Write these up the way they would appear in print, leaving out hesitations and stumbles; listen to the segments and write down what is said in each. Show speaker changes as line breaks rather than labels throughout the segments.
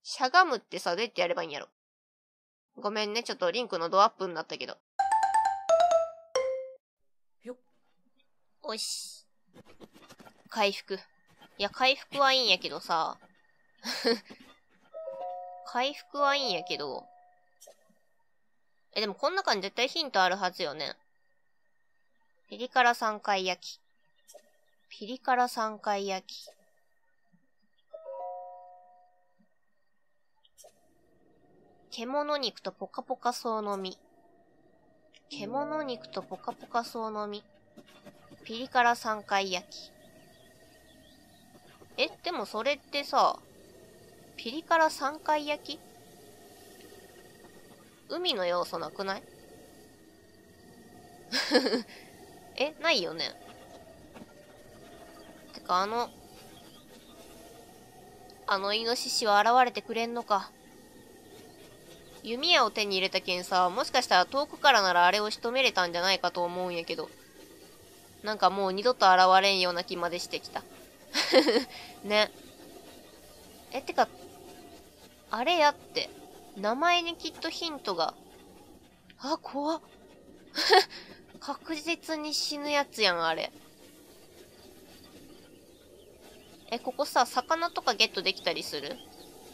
しゃがむってさ、どうやってやればいいんやろ。ごめんね、ちょっとリンクのドアップになったけど。
よっ。
おし。回復。いや、回復はいいんやけどさ。回復はいいんやけど。でもこん中に絶対ヒントあるはずよね。ピリ辛3回焼き。ピリ辛3回焼き。獣肉とポカポカそうの実。獣肉とポカポカそうの実。ピリ辛3回焼き。でもそれってさ、ピリ辛3回焼き？海の要素なくない？ないよね。てかイノシシは現れてくれんのか。弓矢を手に入れたけんさ、もしかしたら遠くからならあれを仕留めれたんじゃないかと思うんやけど。なんかもう二度と現れんような気までしてきた。ね。てか、あれやって、名前にきっとヒントが。あ、怖っ。確実に死ぬやつやん、あれ。ここさ、魚とかゲットできたりする？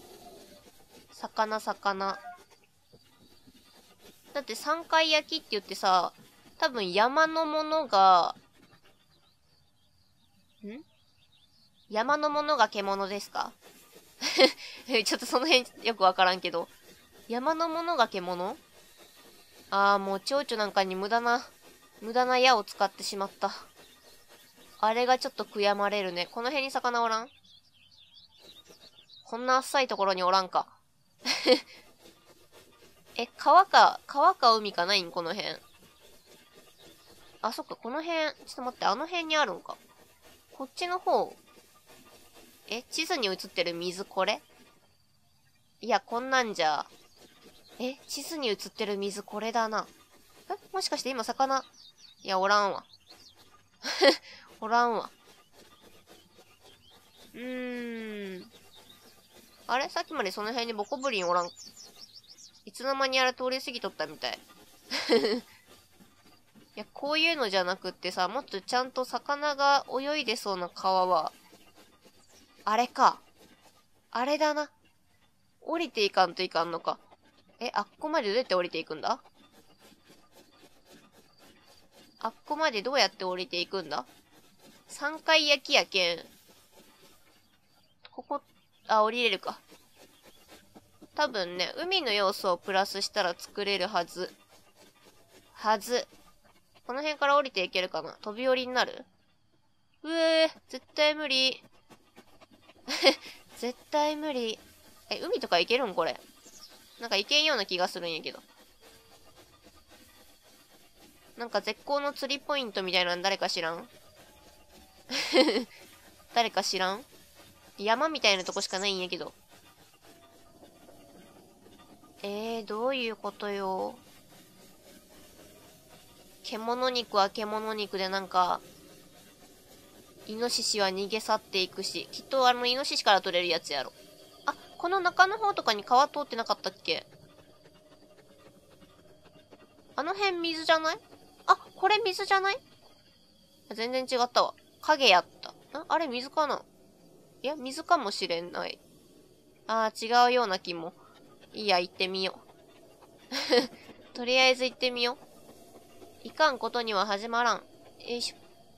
魚。だって3回焼きって言ってさ、多分山のものが、山のものが獣ですか？ちょっとその辺よくわからんけど。山のものが獣？もう蝶々なんかに無駄な矢を使ってしまった。あれがちょっと悔やまれるね。この辺に魚おらん？こんな浅いところにおらんか。川か海かないんこの辺。そっか、この辺。ちょっと待って、あの辺にあるんか。こっちの方。地図に映ってる水これ？いや、こんなんじゃ。地図に映ってる水これだな。もしかして今魚。いや、おらんわ。おらんわ。あれさっきまでその辺にボコブリンおらん。いつの間にあれ通り過ぎとったみたい。いや、こういうのじゃなくってさ、もっとちゃんと魚が泳いでそうな川は、あれか。あれだな。降りていかんといかんのか。あっこまでどうやって降りていくんだ？あっこまでどうやって降りていくんだ？ 3 回焼きやけん。ここ、降りれるか。多分ね、海の要素をプラスしたら作れるはず。この辺から降りていけるかな？飛び降りになる？絶対無理。絶対無理。海とか行けるんこれ。なんか行けんような気がするんやけど。なんか絶好の釣りポイントみたいなの誰か知らん？誰か知らん？山みたいなとこしかないんやけど。どういうことよ。獣肉は獣肉でなんか、イノシシは逃げ去っていくし、きっとイノシシから取れるやつやろ。この中の方とかに川通ってなかったっけ？あの辺水じゃない？これ水じゃない？全然違ったわ。影やった。あれ水かな？いや、水かもしれない。違うような気も。いいや、行ってみよう。とりあえず行ってみよう。いかんことには始まらん。よいし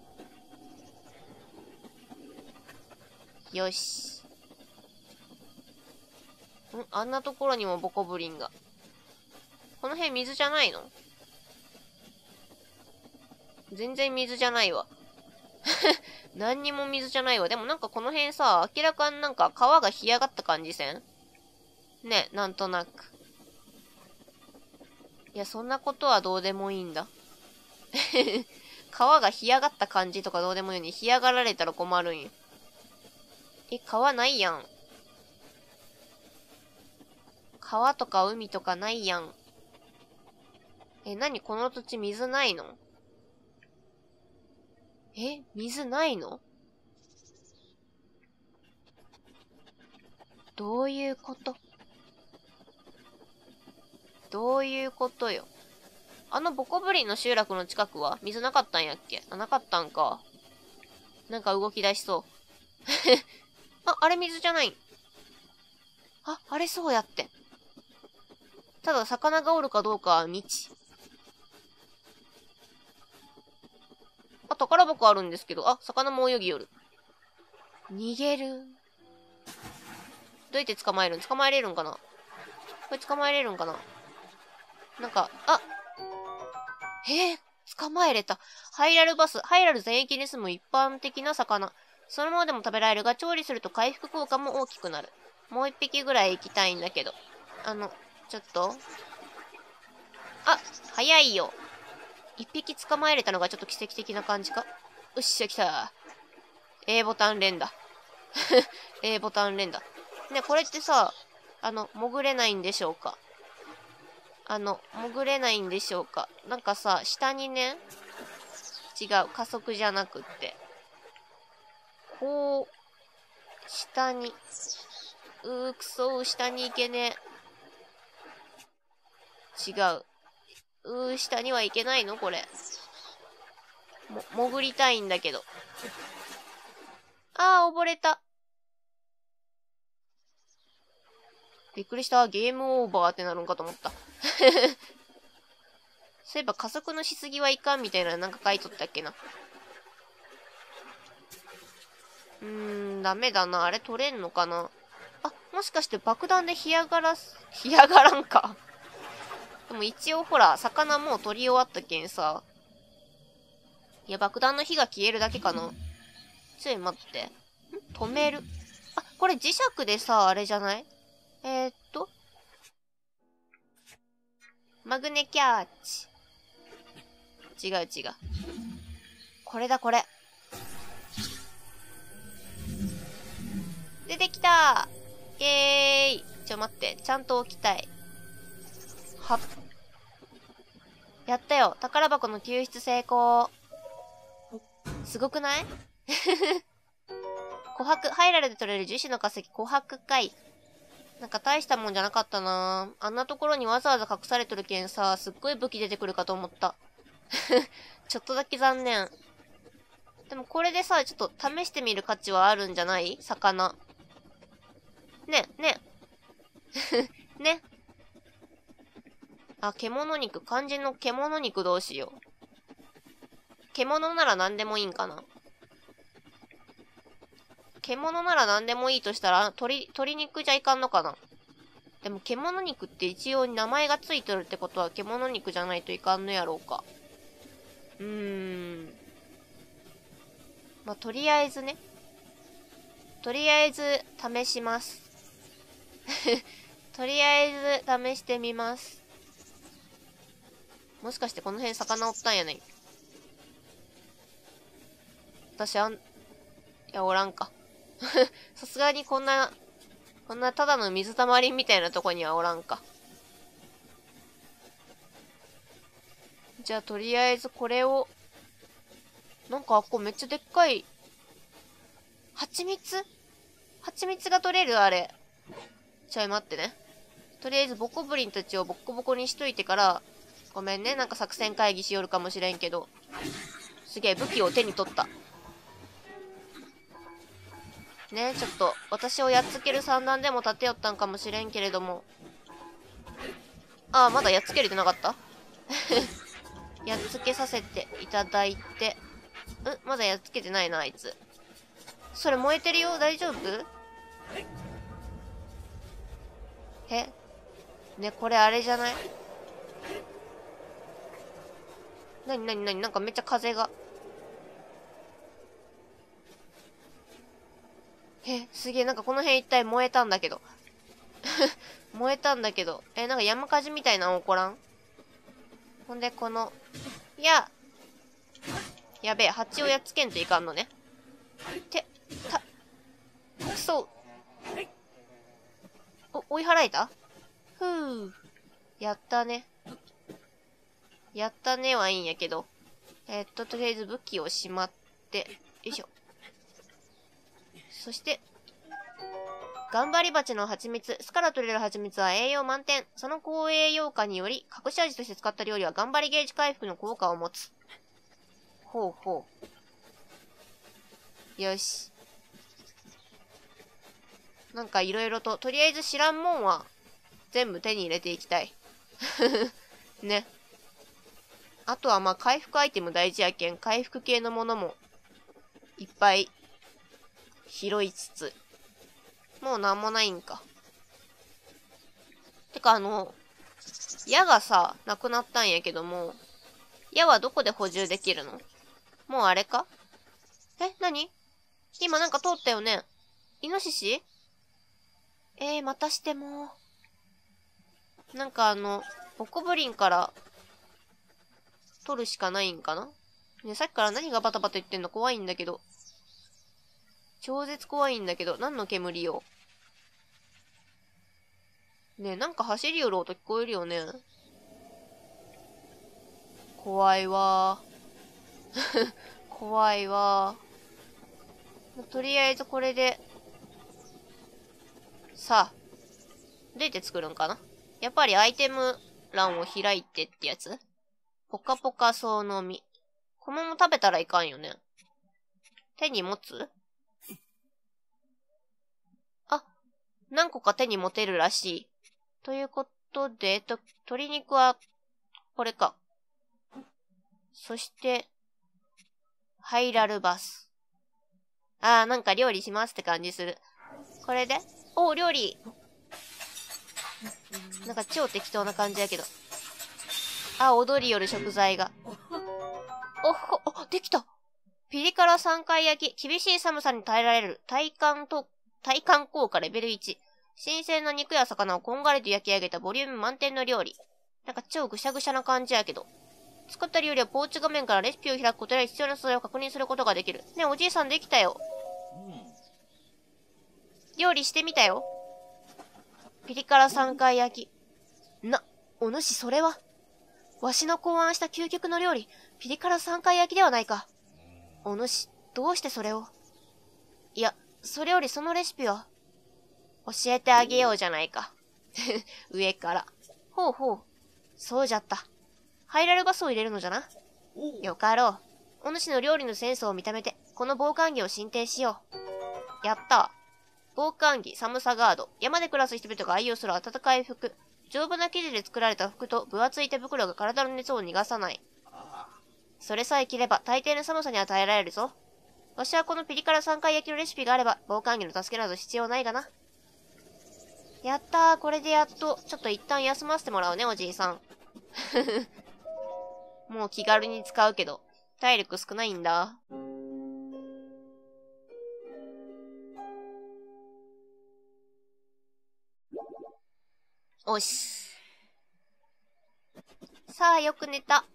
ょ。よし。あんなところにもボコブリンが。この辺水じゃないの？全然水じゃないわ。何にも水じゃないわ。でもなんかこの辺さ、明らかになんか川が干上がった感じせん？ね、なんとなく。いや、そんなことはどうでもいいんだ。川が干上がった感じとかどうでもいいのに、干上がられたら困るんよ。川ないやん。川とか海とかないやん。何この土地水ないの？水ないの？ どういうこと？どういうことよ。あのボコブリンの集落の近くは水なかったんやっけ？あ、なかったんか。なんか動き出しそう。あ、あれ水じゃない。あ、あれそうやって。ただ魚がおるかどうかは未知。あ、宝箱あるんですけど、あ、魚も泳ぎよる。逃げる。どうやって捕まえるん？捕まえれるんかな？これ捕まえれるんかな？なんか、あ、捕まえれた。ハイラルバス。ハイラル全域に住む一般的な魚。そのままでも食べられるが、調理すると回復効果も大きくなる。もう一匹ぐらい行きたいんだけど。ちょっと。あ、早いよ。一匹捕まえれたのがちょっと奇跡的な感じか。よっしゃ、来た。A ボタン連打。A ボタン連打。ね、これってさ、潜れないんでしょうか？潜れないんでしょうか？なんかさ、下にね、違う、加速じゃなくって、こう、下に、くそ下に行けねえ。違う。下には行けないのこれ。潜りたいんだけど。溺れた。びっくりした。ゲームオーバーってなるんかと思った。そういえば加速のしすぎはいかんみたいななんか書いとったっけな。ダメだな。あれ取れんのかな？あ、もしかして爆弾で干上がらんか。でも一応ほら、魚もう取り終わったけんさ。いや、爆弾の火が消えるだけかな。ちょい待って。止める。あ、これ磁石でさ、あれじゃない？マグネキャッチ。違う違う。これだこれ。出てきたー。イエーイ。待って。ちゃんと置きたい。はっ。やったよ。宝箱の救出成功。すごくない？琥珀。ハイラルで取れる樹脂の化石、琥珀貝。なんか大したもんじゃなかったな。あんなところにわざわざ隠されとるけんさ、すっごい武器出てくるかと思った。ちょっとだけ残念。でもこれでさ、ちょっと試してみる価値はあるんじゃない？魚。ね。ね。あ、獣肉。肝心の獣肉どうしよう。獣なら何でもいいんかな。獣なら何でもいいとしたら、鶏肉じゃいかんのかな。でも獣肉って一応名前がついてるってことは獣肉じゃないといかんのやろうか。まあ、とりあえずね。とりあえず試します。とりあえず試してみます。もしかしてこの辺魚おったんやねん。私いや、おらんか。さすがにこんなただの水たまりみたいなとこにはおらんか。じゃあとりあえずこれを、なんかめっちゃでっかい、蜂蜜が取れるあれ。ちょい待ってね。とりあえずボコブリンたちをボッコボコにしといてから、ごめんね、なんか作戦会議しよるかもしれんけど。すげえ武器を手に取った。ね、ちょっと、私をやっつける算段でも立てよったんかもしれんけれども。まだやっつけれてなかった？やっつけさせていただいて。まだやっつけてないな、あいつ。それ燃えてるよ、大丈夫？ね、これあれじゃない？なになんかめっちゃ風が。すげえ、なんかこの辺一帯燃えたんだけど。燃えたんだけど。なんか山火事みたいなの起こらん？ほんで、やべえ、蜂をやっつけんといかんのね。くそ。追い払えた？ふぅ。やったね。やったねはいいんやけど。とりあえず武器をしまって、よいしょ。そして、 頑張り蜂の蜂蜜。巣から取れる蜂蜜は栄養満点。その高栄養価により、隠し味として使った料理は頑張りゲージ回復の効果を持つ。ほうほう。よし。なんかいろいろと、とりあえず知らんもんは、全部手に入れていきたい。ね。あとはまあ回復アイテム大事やけん、回復系のものも、いっぱい、拾いつつ。もうなんもないんか。てか矢がさ、なくなったんやけども、矢はどこで補充できるの？もうあれか？何？今なんか通ったよね？イノシシ？またしても。なんかボコブリンから取るしかないんかな？ね、さっきから何がバタバタ言ってんの怖いんだけど。超絶怖いんだけど、何の煙よ。ねえ、なんか走り寄る音聞こえるよね。怖いわー。怖いわー。とりあえずこれで、さあ、どうやって作るんかな？やっぱりアイテム欄を開いてってやつ？ポカポカ草の実。このまま食べたらいかんよね。手に持つ？あ、何個か手に持てるらしい。ということで、鶏肉は、これか。そして、ハイラルバス。なんか料理しますって感じする。これで？お、料理。なんか超適当な感じやけど。踊りよる食材が。できた！ピリ辛3回焼き。厳しい寒さに耐えられる。体感効果レベル1。新鮮な肉や魚をこんがりと焼き上げたボリューム満点の料理。なんか超ぐしゃぐしゃな感じやけど。作った料理はポーチ画面からレシピを開くことで必要な素材を確認することができる。ねえ、おじいさんできたよ。料理してみたよ。ピリ辛3回焼き。お主それは。わしの考案した究極の料理、ピリ辛3回焼きではないか。お主、どうしてそれを？いや、それよりそのレシピは、教えてあげようじゃないか。上から。ほうほう。そうじゃった。ハイラルバスを入れるのじゃな。よかろう。お主の料理のセンスを認めて、この防寒着を進呈しよう。やった。防寒着、寒さガード。山で暮らす人々が愛用する暖かい服。丈夫な生地で作られた服と分厚い手袋が体の熱を逃がさない。それさえ着れば大抵の寒さには耐えられるぞ。わしはこのピリ辛3回焼きのレシピがあれば防寒着の助けなど必要ないがな。やったー、これでやっと。ちょっと一旦休ませてもらうね、おじいさん。もう気軽に使うけど、体力少ないんだ。おし。さあ、よく寝た。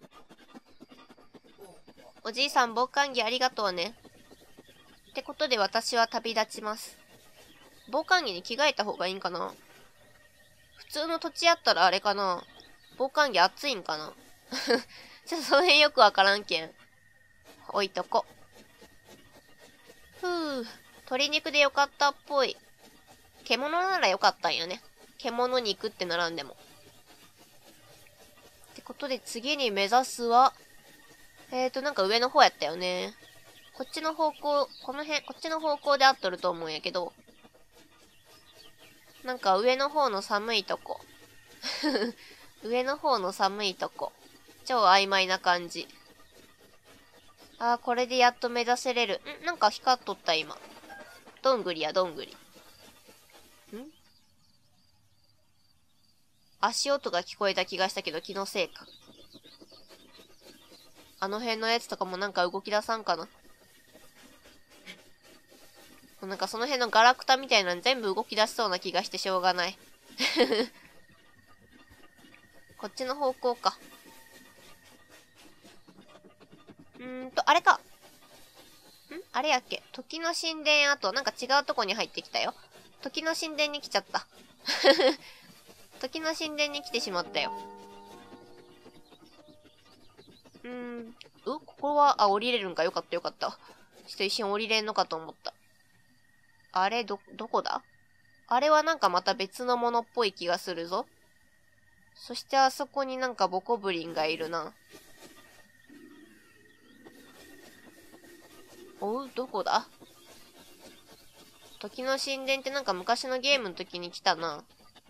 おじいさん、防寒着ありがとうね。ってことで私は旅立ちます。防寒着に着替えた方がいいんかな？普通の土地やったらあれかな？防寒着暑いんかな？ちょっとその辺よくわからんけん。置いとこ。鶏肉でよかったっぽい。獣ならよかったんよね。獣肉って並んでも。ってことで次に目指すは、なんか上の方やったよね。こっちの方向、こっちの方向で合っとると思うんやけど。なんか上の方の寒いとこ。上の方の寒いとこ。超曖昧な感じ。これでやっと目指せれる。なんか光っとった今。どんぐりやどんぐり。足音が聞こえた気がしたけど気のせいか。あの辺のやつとかもなんか動き出さんかな。なんかその辺のガラクタみたいなの全部動き出しそうな気がしてしょうがない。こっちの方向か。あれか。あれやっけ？時の神殿跡、なんか違うとこに入ってきたよ。時の神殿に来ちゃった。時の神殿に来てしまったよ。ここは、降りれるんか。よかったよかった。ちょっと一瞬降りれんのかと思った。あれ、どこだ？ あれはなんかまた別のものっぽい気がするぞ。そしてあそこになんかボコブリンがいるな。おう、どこだ？時の神殿ってなんか昔のゲームの時に来たな。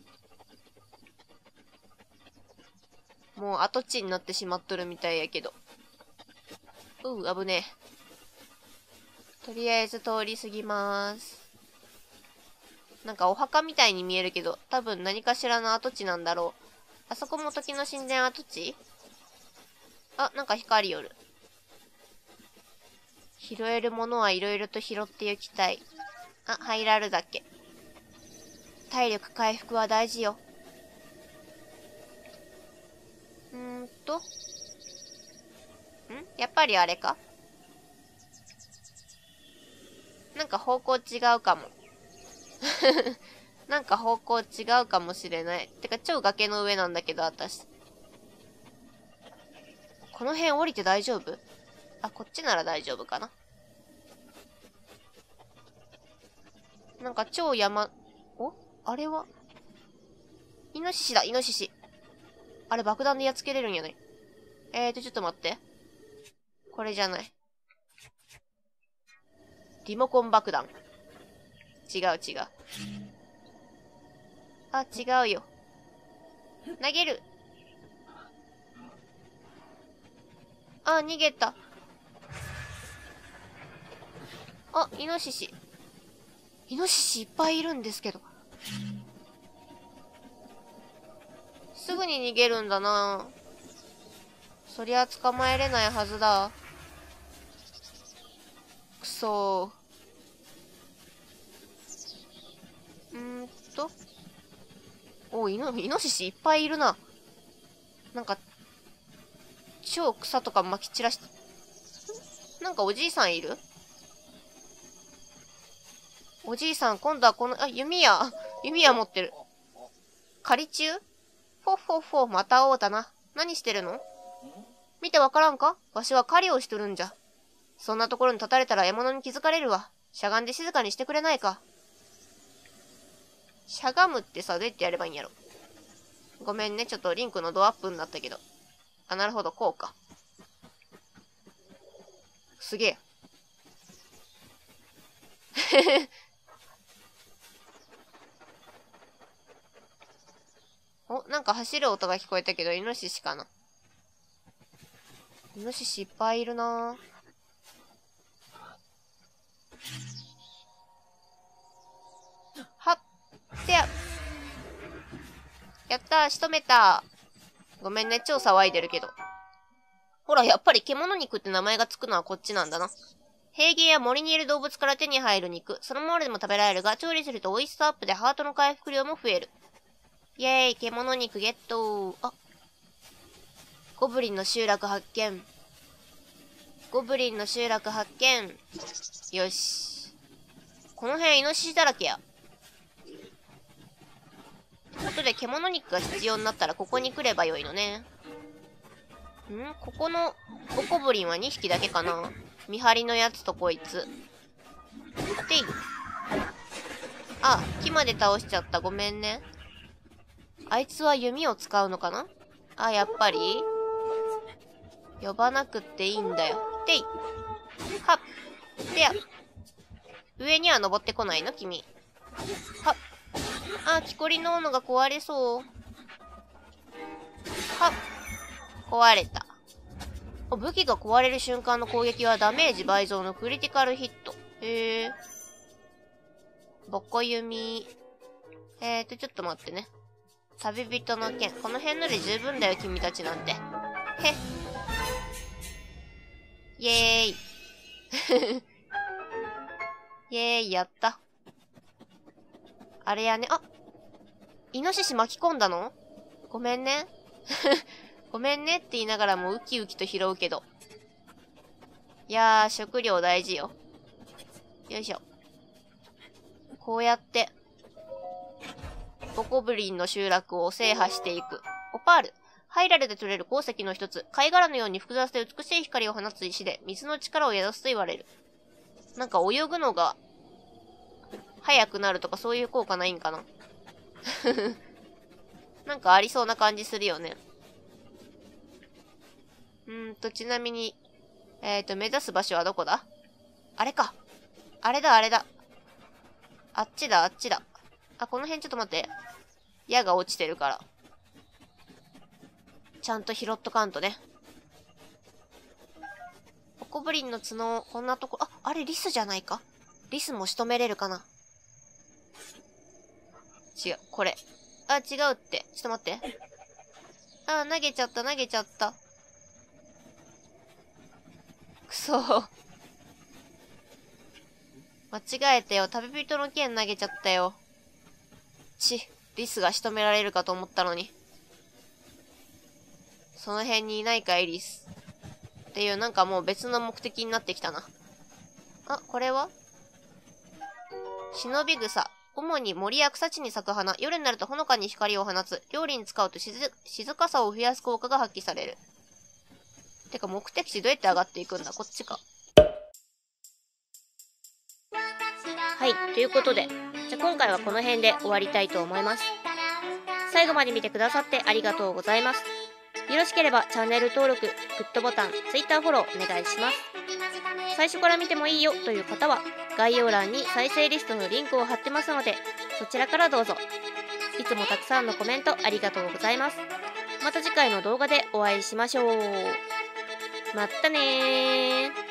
もう跡地になってしまっとるみたいやけど。危ねえ。とりあえず通り過ぎまーす。なんかお墓みたいに見えるけど、多分何かしらの跡地なんだろう。あそこも時の神殿跡地？あ、なんか光よる。拾えるものはいろいろと拾っていきたい。あ、入らるだけ。体力回復は大事よ。やっぱりあれか？なんか方向違うかも。なんか方向違うかもしれない。てか超崖の上なんだけど、私。この辺降りて大丈夫？あ、こっちなら大丈夫かな。なんか超山、あれはイノシシだ、イノシシ。あれ爆弾でやっつけれるんやね。ちょっと待って。これじゃない。リモコン爆弾。違う違う。あ、違うよ。投げる。あ、逃げた。あ、イノシシ。イノシシいっぱいいるんですけど。すぐに逃げるんだな。そりゃ捕まえれないはずだ。くそー。イノシシいっぱいいるな。なんか、超草とか撒き散らし、なんかおじいさんいる？おじいさん、今度はこの、弓矢持ってる。狩り中？フォッフォッフォ、また会おうだな。何してるの？見てわからんか？わしは狩りをしとるんじゃ。そんなところに立たれたら獲物に気づかれるわ。しゃがんで静かにしてくれないか。しゃがむってさ、どうやってやればいいんやろ。ごめんね、ちょっとリンクのドアップになったけど。あ、なるほど、こうか。すげえ。なんか走る音が聞こえたけど、イノシシかな。イノシシいっぱいいるなぁ。はっ、せや。やったー、仕留めたー。ごめんね、超騒いでるけど。ほら、やっぱり獣肉って名前がつくのはこっちなんだな。平原や森にいる動物から手に入る肉、そのままでも食べられるが、調理すると美味しさアップでハートの回復量も増える。イェーイ、獣肉ゲットー。あ、ゴブリンの集落発見。ゴブリンの集落発見。よし。この辺イノシシだらけや。後で獣肉が必要になったらここに来ればよいのね。ここのゴコブリンは2匹だけかな。見張りのやつとこいつ。でい。あ、木まで倒しちゃった。ごめんね。あいつは弓を使うのかな？あ、やっぱり呼ばなくっていいんだよ。でい。はっ。でや。上には登ってこないの君。はっ。あ、木こりの斧が壊れそう。はっ。壊れた。武器が壊れる瞬間の攻撃はダメージ倍増のクリティカルヒット。へえ。ボコ弓。ちょっと待ってね。旅人の剣。この辺ので十分だよ、君たちなんて。へっ。イェーイ。イェーイ、やった。あれやね。あ、イノシシ巻き込んだの？ごめんね。ごめんねって言いながらもウキウキと拾うけど。いやー、食料大事よ。よいしょ。こうやって、ボコブリンの集落を制覇していく。オパール。ハイラルで取れる鉱石の一つ。貝殻のように複雑で美しい光を放つ石で、水の力を宿すと言われる。なんか泳ぐのが、 速くなるとかそういう効果ないんかな。なんかありそうな感じするよね。ちなみに、目指す場所はどこだ？あれか。あれだ、あれだ。あっちだ、あっちだ。あ、この辺ちょっと待って。矢が落ちてるから。ちゃんと拾っとかんとね。オコブリンの角、こんなとこ、あれリスじゃないか？リスも仕留めれるかな？違う、これ。あ、違うって。ちょっと待って。あ、投げちゃった、投げちゃった。くそー。間違えたよ。食べ人の剣投げちゃったよ。リスが仕留められるかと思ったのに。その辺にいないかい、リス。っていう、なんかもう別の目的になってきたな。あ、これは忍び草。主に森や草地に咲く花。夜になるとほのかに光を放つ。料理に使うと静かさを増やす効果が発揮される。てか、目的地どうやって上がっていくんだ？こっちか。はい、ということで、じゃあ今回はこの辺で終わりたいと思います。最後まで見てくださってありがとうございます。よろしければチャンネル登録、グッドボタン、Twitter フォローお願いします。最初から見てもいいよという方は、概要欄に再生リストのリンクを貼ってますので、そちらからどうぞ。いつもたくさんのコメントありがとうございます。また次回の動画でお会いしましょう。まったねー。